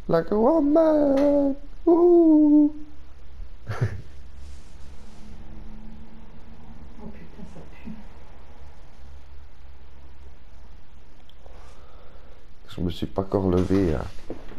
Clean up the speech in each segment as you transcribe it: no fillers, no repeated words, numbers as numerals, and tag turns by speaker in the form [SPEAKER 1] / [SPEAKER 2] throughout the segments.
[SPEAKER 1] Like a woman. Ouh.
[SPEAKER 2] Oh putain, ça pue.
[SPEAKER 1] Je me suis pas encore levé. Hein.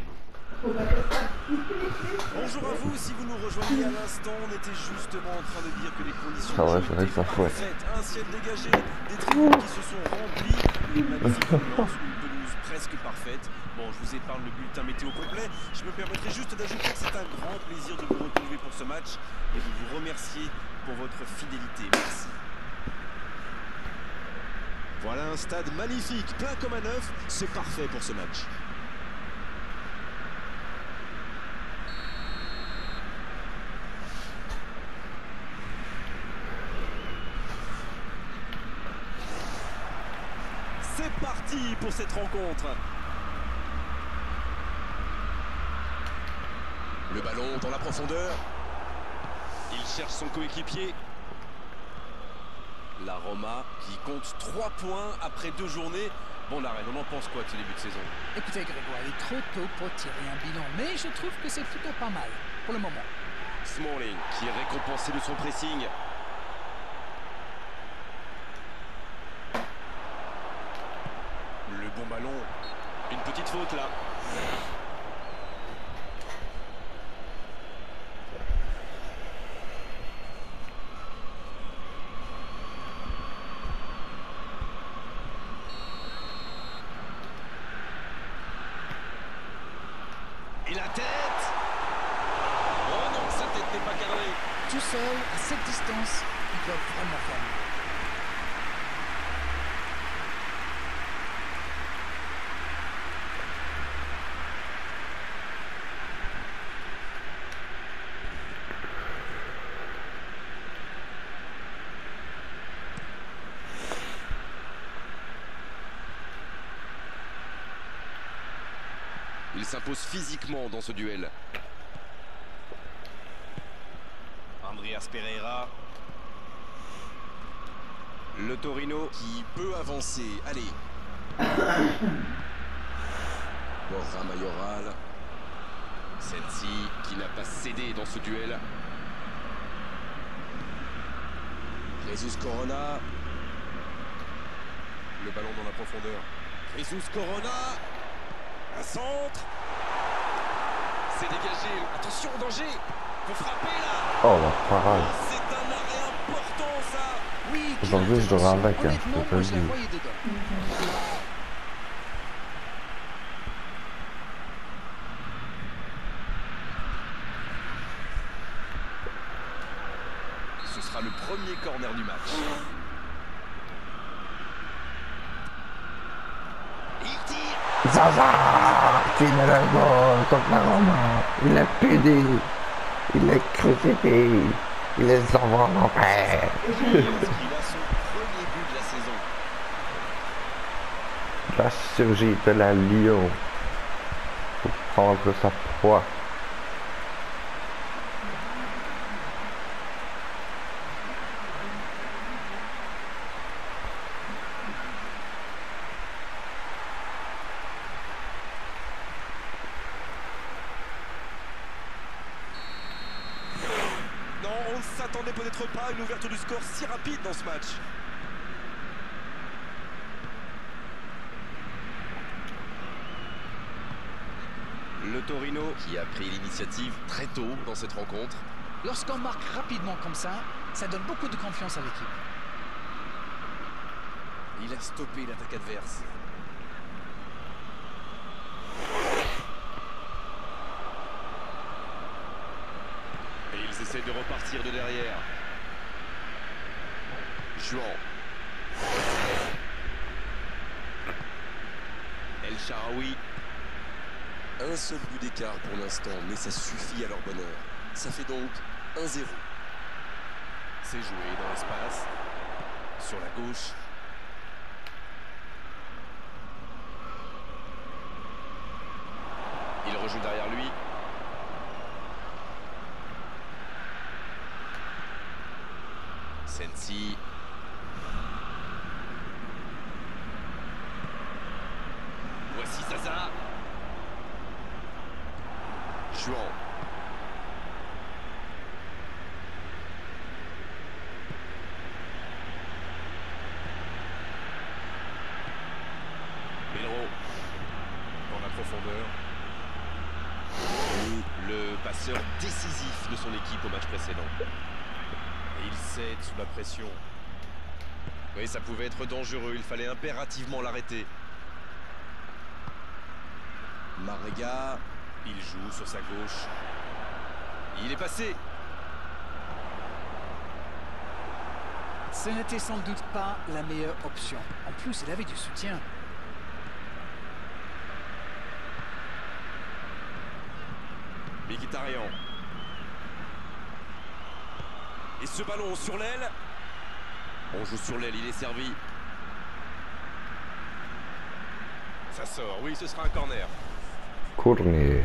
[SPEAKER 3] Bonjour à vous, si vous nous rejoignez à l'instant, on était justement en train de dire que les conditions
[SPEAKER 1] Ah
[SPEAKER 3] de
[SPEAKER 1] ouais,
[SPEAKER 3] jeu
[SPEAKER 1] c'est vrai
[SPEAKER 3] étaient
[SPEAKER 1] que ça fouette.
[SPEAKER 3] parfaites. Un ciel dégagé, des tribunes qui se sont remplies, une magnifique ambiance, une pelouse presque parfaite. Bon, je vous épargne le bulletin météo complet. Je me permettrai juste d'ajouter que c'est un grand plaisir de vous retrouver pour ce match et de vous remercier pour votre fidélité. Merci. Voilà un stade magnifique, plein comme à neuf, c'est parfait pour ce match. C'est parti pour cette rencontre. Le ballon dans la profondeur. Il cherche son coéquipier. La Roma qui compte 3 points après 2 journées. Bon, Larraine, on en pense quoi de ce début de saison?
[SPEAKER 4] Écoutez Grégoire, il est trop tôt pour tirer un bilan, mais je trouve que c'est plutôt pas mal pour le moment.
[SPEAKER 3] Smalling qui est récompensé de son pressing. Le bon ballon. Une petite faute là. Et la tête. Oh non, sa tête n'est pas cadrée.
[SPEAKER 4] Tout seul, à cette distance, ils doivent vraiment faire mieux.
[SPEAKER 3] Il s'impose physiquement dans ce duel. Andreas Pereira. Le Torino qui peut avancer. Allez. Borja Mayoral. Sensi qui n'a pas cédé dans ce duel. Jesus Corona. Le ballon dans la profondeur. Jesus Corona. Un centre. C'est dégagé. Attention, danger. Faut frapper là.
[SPEAKER 1] Oh la parade.
[SPEAKER 3] C'est un arrêt important ça.
[SPEAKER 4] Oui,
[SPEAKER 1] Aujourd'hui, je devrais avec, hein,
[SPEAKER 4] honnêtement,
[SPEAKER 1] je te
[SPEAKER 4] moi
[SPEAKER 1] le
[SPEAKER 4] je la
[SPEAKER 1] dis.
[SPEAKER 4] voyais dedans.
[SPEAKER 3] Ce sera le premier corner du match. Il tire.
[SPEAKER 1] Zaza qui met le goal contre la Roma. Il est pédé. Il est crucifié. Il les envoie en enfer.
[SPEAKER 3] Il a son premier but de la saison.
[SPEAKER 1] La surgit de la lion pour prendre sa proie.
[SPEAKER 3] Non, on ne s'attendait peut-être pas à une ouverture du score si rapide dans ce match. Le Torino qui a pris l'initiative très tôt dans cette rencontre.
[SPEAKER 4] Lorsqu'on marque rapidement comme ça donne beaucoup de confiance à l'équipe.
[SPEAKER 3] Il a stoppé l'attaque adverse. Et ils essaient de repartir de derrière. Juan. El Shaarawy. Un seul but d'écart pour l'instant, mais ça suffit à leur bonheur. Ça fait donc 1-0. C'est joué dans l'espace. Sur la gauche. Il rejoue derrière lui. Sensi. Voici Zaza. Juan. Melro. Dans la profondeur. Le passeur décisif de son équipe au match précédent. Et il cède sous la pression. Oui, ça pouvait être dangereux, il fallait impérativement l'arrêter. Marega, il joue sur sa gauche. Il est passé.
[SPEAKER 4] Ce n'était sans doute pas la meilleure option. En plus, il avait du soutien.
[SPEAKER 3] Mkhitaryan. Et ce ballon sur l'aile. On joue sur l'aile, il est servi. Ça sort, oui, ce sera un corner.
[SPEAKER 1] Corner.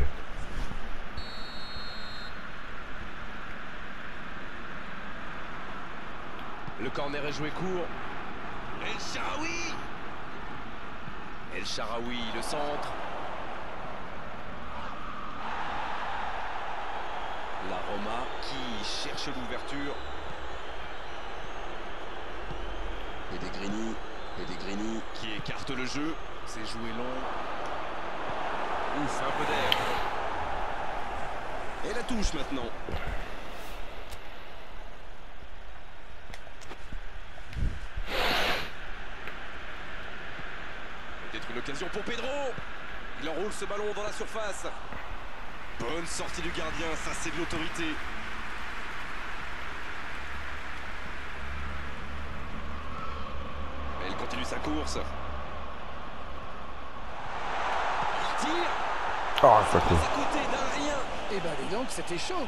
[SPEAKER 3] Le corner est joué court. El Shaarawy. El Shaarawy, le centre. La Roma qui cherche l'ouverture. Pellegrini qui écarte le jeu. C'est joué long. Ouf, un peu d'air. Et la touche maintenant. Peut-être une occasion pour Pedro. Il enroule ce ballon dans la surface. Bonne sortie du gardien, ça c'est de l'autorité. Elle continue sa course. Il tire.
[SPEAKER 1] Ah, ça
[SPEAKER 3] À
[SPEAKER 1] coûte.
[SPEAKER 3] côté d'un rien.
[SPEAKER 4] Eh ben dis donc, c'était chaud.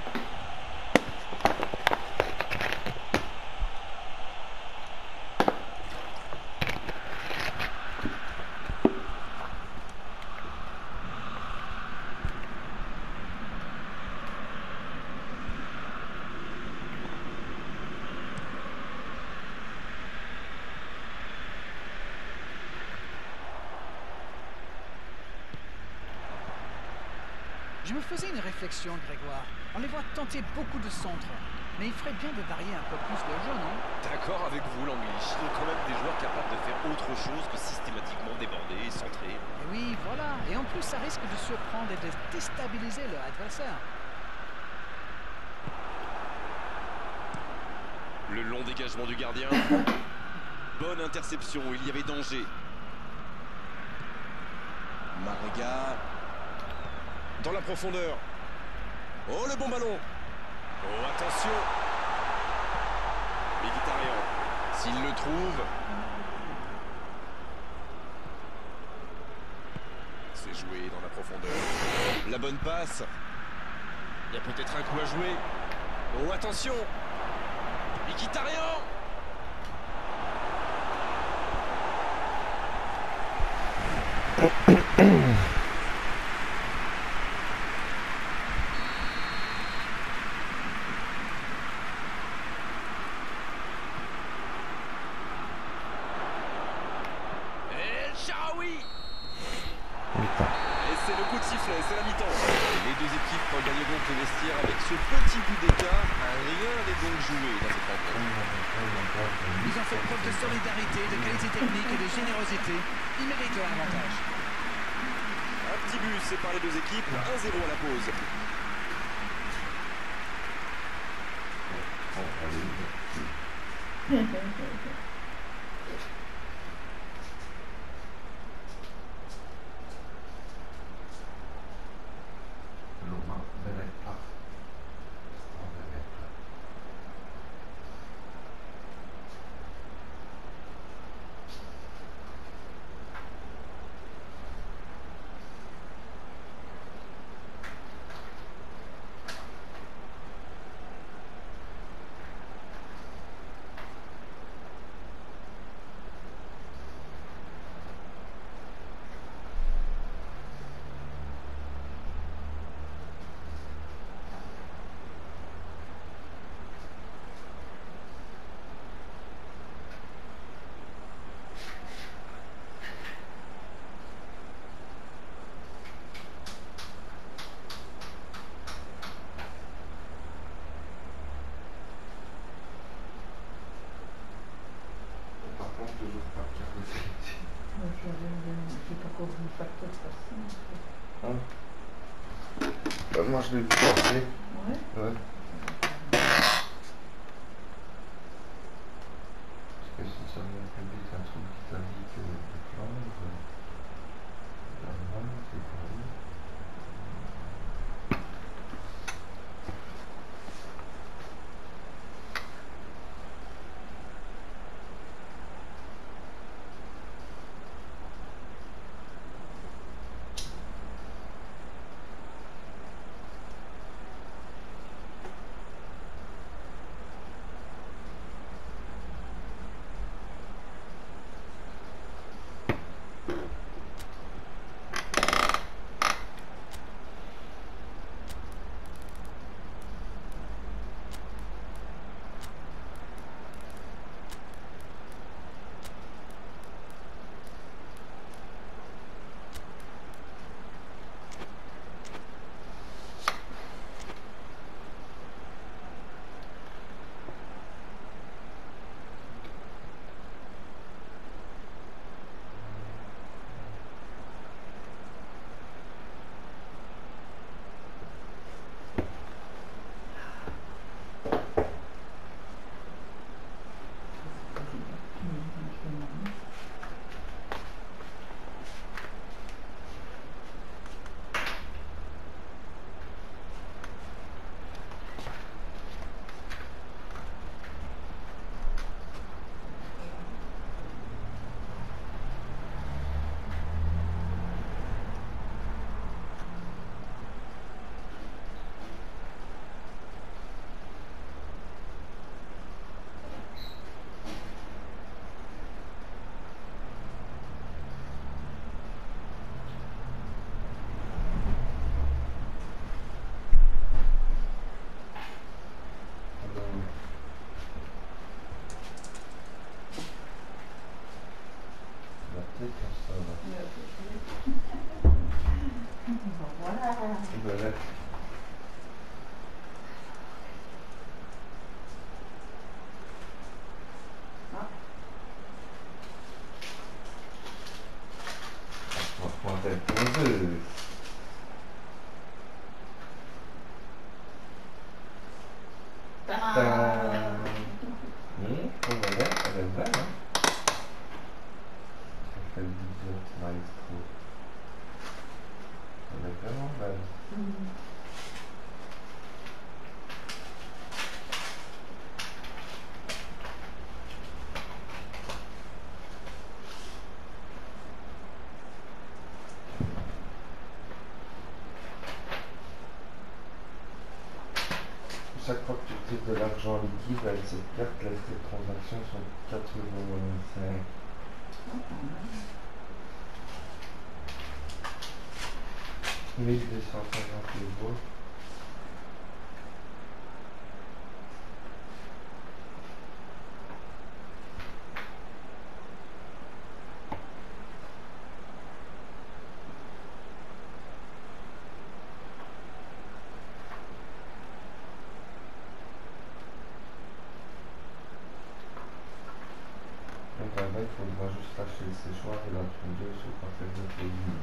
[SPEAKER 4] Je me faisais une réflexion, Grégoire. On les voit tenter beaucoup de centres. Mais il ferait bien de varier un peu plus le jeu, non?
[SPEAKER 3] D'accord avec vous, Langlish. Ils ont quand même des joueurs capables de faire autre chose que systématiquement déborder et centrer.
[SPEAKER 4] Et oui, voilà. Et en plus, ça risque de surprendre et de déstabiliser leur adversaire.
[SPEAKER 3] Le long dégagement du gardien. Bonne interception, il y avait danger. Marega. Dans la profondeur. Oh, le bon ballon. Oh, attention. Mkhitaryan. S'il le trouve. C'est joué dans la profondeur. La bonne passe. Il y a peut-être un coup à jouer. Oh, attention. Mkhitaryan. El Shaarawy.
[SPEAKER 1] Putain.
[SPEAKER 3] Et c'est le coup de sifflet, c'est la mi-temps. Les deux équipes regagnent donc le vestiaire avec ce petit but d'écart. Rien n'est donc joué dans cette rencontre.
[SPEAKER 4] Ils ont fait preuve de solidarité, de qualité technique et de générosité. Ils méritent leur avantage.
[SPEAKER 3] Un petit but sépare les deux équipes, 1-0 à la pause.
[SPEAKER 1] moi je l'ai vu passer.
[SPEAKER 2] Ouais.
[SPEAKER 1] Ouais. Parce que si ça vient public, un truc qui t'indique de Flandre, normal, c'est pas où. Voilà. On va prendre un point 2. Voilà, elle est belle, hein. Ça fait le vidéo maestro. Elle est vraiment belle. Chaque fois que tu utilises de l'argent liquide avec cette carte, les frais de transaction sont 4,5 €. 1250 €. Donc là-bas, il faudra juste lâcher le séchoir et la tondeuse ou pas faire de pays.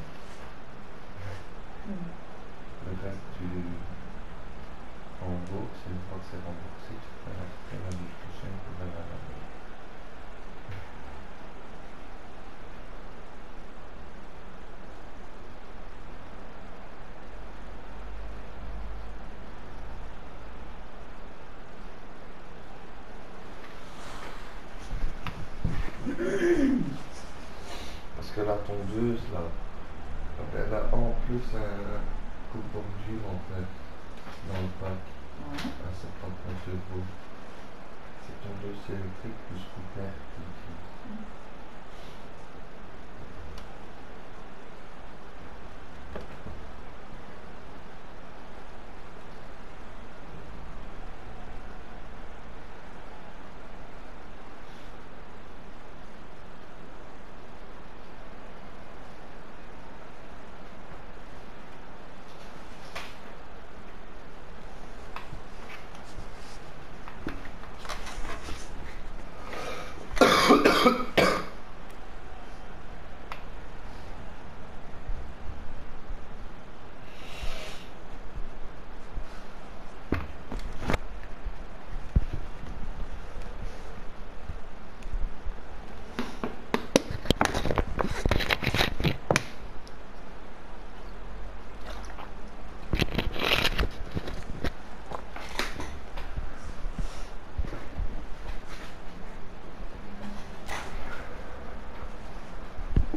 [SPEAKER 1] Le reste, tu rembourses, et une fois que c'est remboursé, tu fais la du prochain pour la laver. Parce que la tondeuse, là, elle a en plus un coupe bordure en fait, dans le pack, à 79 €. C'est tondeuse électrique plus coupeur.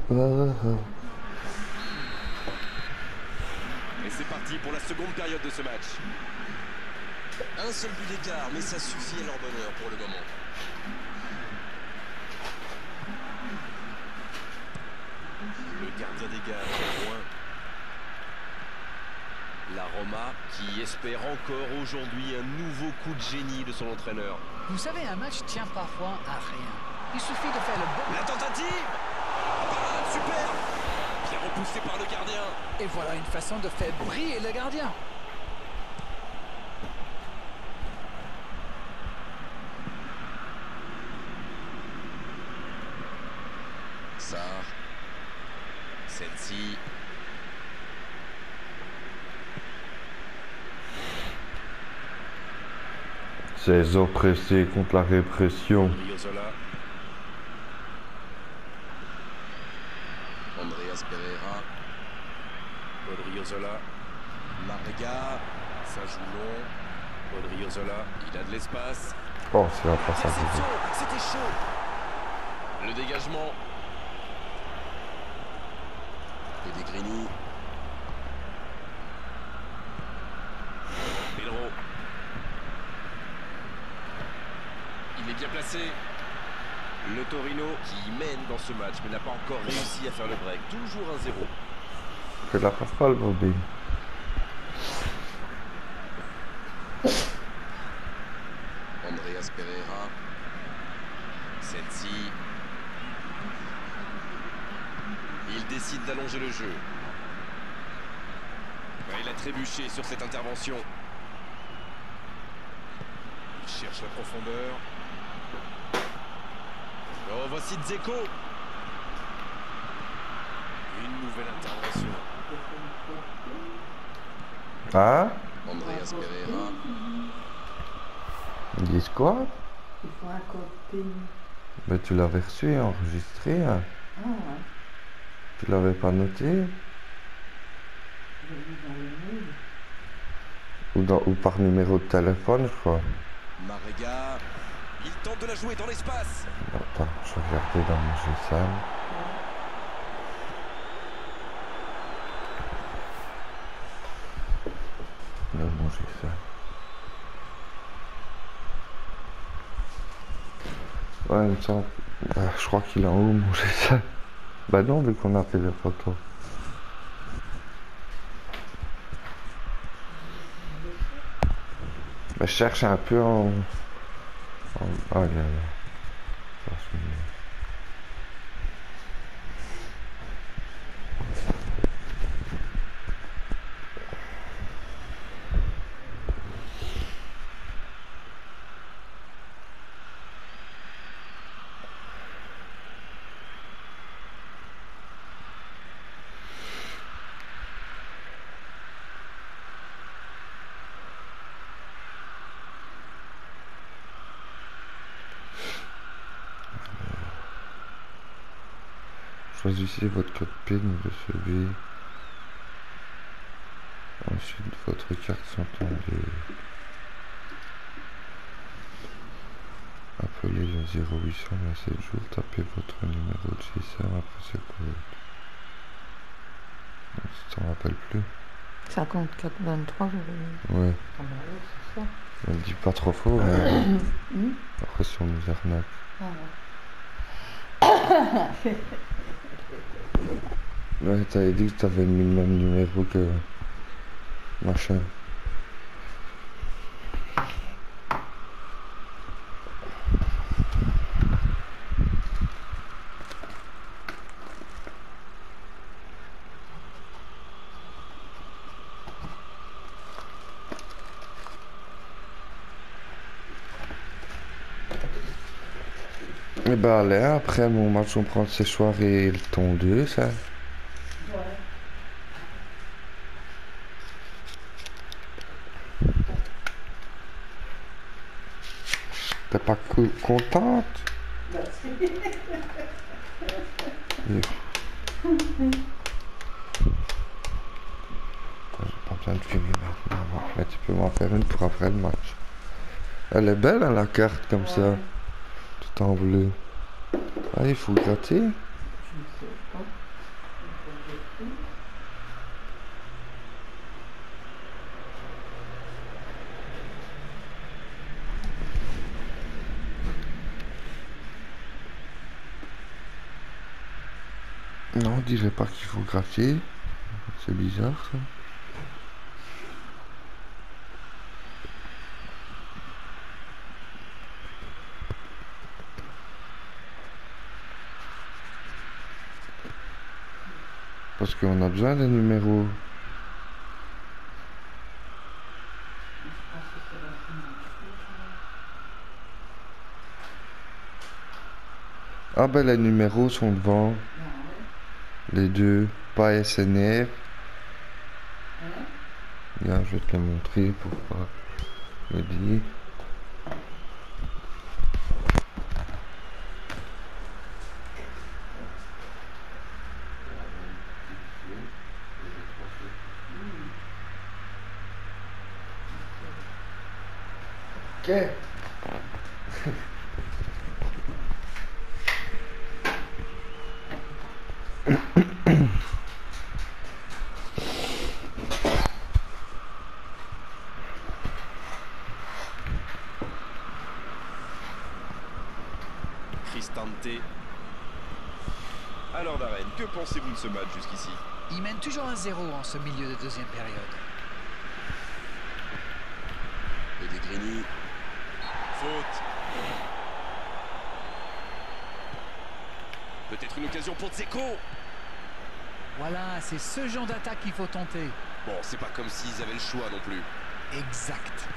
[SPEAKER 3] Et c'est parti pour la seconde période de ce match. Un seul but d'écart, mais ça suffit à leur bonheur pour le moment. Le gardien dégage loin. La Roma qui espère encore aujourd'hui un nouveau coup de génie de son entraîneur.
[SPEAKER 4] Vous savez, un match tient parfois à rien. Il suffit de faire le bon...
[SPEAKER 3] La tentative! Parade, super! Bien repoussé par le gardien.
[SPEAKER 4] Et voilà une façon de faire briller le gardien.
[SPEAKER 3] Sarr. Sensi.
[SPEAKER 1] Ces oppressés contre la répression.
[SPEAKER 3] Riozola. Andreas Pereira. Odriozola. Marega. Ça joue long. Odriozola. Il a de l'espace.
[SPEAKER 1] Oh, c'est la passe à
[SPEAKER 3] Interception. C'était chaud. Le dégagement. Pellegrini. Pedro. Il est bien placé. Le Torino qui mène dans ce match mais n'a pas encore réussi à faire le break. Toujours 1-0.
[SPEAKER 1] Fais la passerelle, Bobby.
[SPEAKER 3] Andreas Pereira. Sensi. Il décide d'allonger le jeu. Ouais, il a trébuché sur cette intervention. Il cherche la profondeur. Oh, voici Dzeko. Une nouvelle intervention.
[SPEAKER 1] Hein?
[SPEAKER 3] Andreas Pereira.
[SPEAKER 1] Ils disent quoi?
[SPEAKER 2] Il faut un code PIN.
[SPEAKER 1] Mais tu l'avais reçu et enregistré, hein?
[SPEAKER 2] Ah ouais,
[SPEAKER 1] Tu l'avais pas noté?
[SPEAKER 2] j'ai vu dans le mail.
[SPEAKER 1] Ou par numéro de téléphone, je crois.
[SPEAKER 3] Marega. Il tente de la jouer dans l'espace.
[SPEAKER 1] Attends, je vais regarder dans mon GSM. Dans mon GSM. Ouais, il me semble. Je crois qu'il est en haut, mon GSM. Bah non, vu qu'on a fait les photos. Mais je cherche un peu en... Ah, là, là. Ça, c'est mieux. Choisissez votre code PIN, vous recevez. Ensuite, votre carte s'entendue. Appelez le 0800 27 jours, tapez votre numéro de GSM après ce code. Tu t'en rappelles plus?
[SPEAKER 2] 54, 23,
[SPEAKER 1] Ouais.
[SPEAKER 2] Ah bah oui, c'est ça.
[SPEAKER 1] Ne le dis pas trop fort, hein.
[SPEAKER 2] Hmm.
[SPEAKER 1] Après si on nous arnaque.
[SPEAKER 2] Ah ouais.
[SPEAKER 1] Ouais, t'avais dit que t'avais mis le même numéro que machin. Et bah allez, après mon match on prend le séchoir et le tondeuse, ça.
[SPEAKER 2] Ouais.
[SPEAKER 1] T'es pas contente?
[SPEAKER 2] Bah si.
[SPEAKER 1] J'ai pas besoin de filmer maintenant. Mais tu peux m'en faire une pour après le match. Elle est belle hein, la carte comme ça.
[SPEAKER 2] Ouais.
[SPEAKER 1] Tout en bleu. Ah, il faut gratter.
[SPEAKER 2] Je ne sais pas.
[SPEAKER 1] Non, on dirait pas qu'il faut gratter. C'est bizarre ça. Parce qu'on a besoin des numéros.
[SPEAKER 2] Je pense que c'est la fin.
[SPEAKER 1] Ah ben les numéros sont devant.
[SPEAKER 2] Non, ouais.
[SPEAKER 1] Les deux. Pas SNR.
[SPEAKER 2] Hein?
[SPEAKER 1] Là, je vais te le montrer pour pas me dire. Ok.
[SPEAKER 3] Cristante. Alors Darren, que pensez-vous de ce match jusqu'ici?
[SPEAKER 4] Il mène toujours 1-0 en ce milieu de deuxième période.
[SPEAKER 3] Pellegrini. Faute. Peut-être une occasion pour Dzeko.
[SPEAKER 4] Voilà, c'est ce genre d'attaque qu'il faut tenter.
[SPEAKER 3] Bon, c'est pas comme s'ils avaient le choix non plus.
[SPEAKER 4] Exact.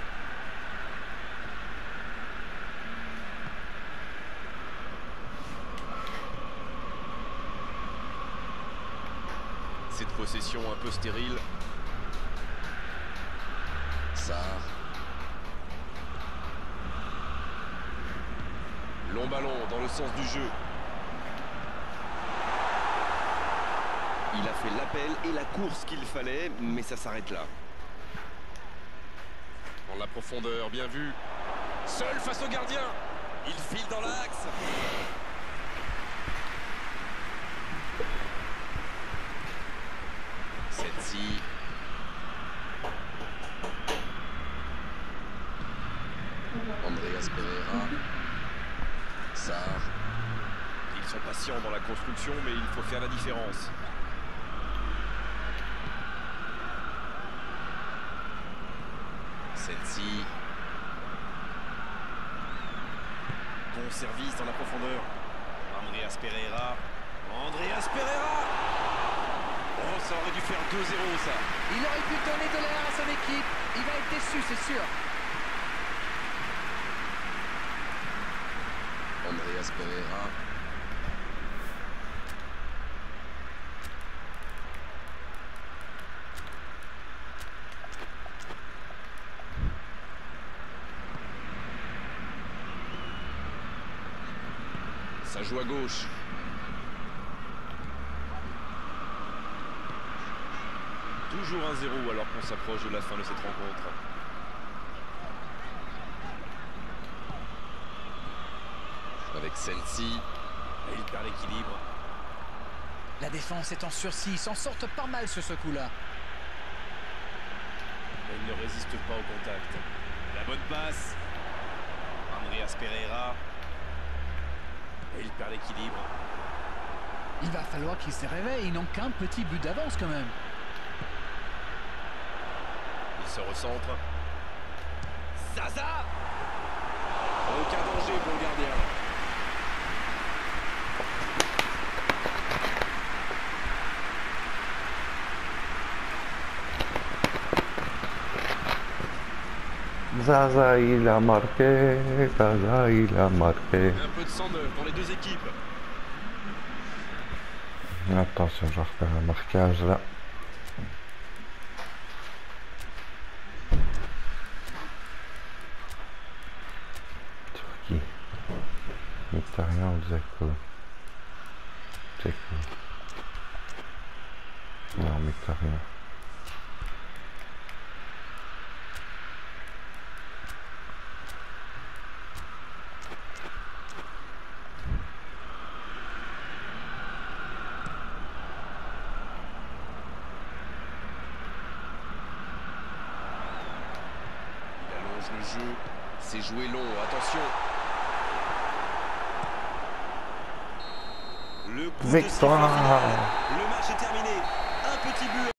[SPEAKER 3] Cette possession un peu stérile. Sarr. Long ballon dans le sens du jeu. Il a fait l'appel et la course qu'il fallait, mais ça s'arrête là. Dans la profondeur, bien vu. Seul face au gardien. Il file dans l'axe. Sensi. Andreas Pereira. Sarr. Ils sont patients dans la construction, mais il faut faire la différence. Sensi. Bon service dans la profondeur. Andreas Pereira. Andreas Pereira. Oh, ça aurait dû faire 2-0 ça.
[SPEAKER 4] Il aurait pu donner de l'air à son équipe. Il va être déçu, c'est sûr.
[SPEAKER 3] Andreas Pereira. Ça joue à gauche. Toujours 1-0 alors qu'on s'approche de la fin de cette rencontre. Avec Sensi. Et il perd l'équilibre.
[SPEAKER 4] La défense est en sursis. Ils s'en sortent pas mal sur ce coup-là.
[SPEAKER 3] Mais il ne résiste pas au contact. La bonne passe. Andreas Pereira. Et il perd l'équilibre.
[SPEAKER 4] Il va falloir qu'ils se réveillent. Ils n'ont qu'un petit but d'avance quand même.
[SPEAKER 3] Il se recentre. Zaza. Aucun danger pour le gardien.
[SPEAKER 1] Zaza, il a marqué. Zaza, il a marqué.
[SPEAKER 3] Un peu de sang neuf dans les deux équipes.
[SPEAKER 1] Attention, je vais refaire un marquage là. Turquie. Mkhitaryan ou Dzeko? Dzeko. Non, Mkhitaryan.
[SPEAKER 3] Le jeu, c'est joué long, attention. Le Le coup de sifflet
[SPEAKER 1] Victoire.
[SPEAKER 3] final. Le match est terminé. Un petit but.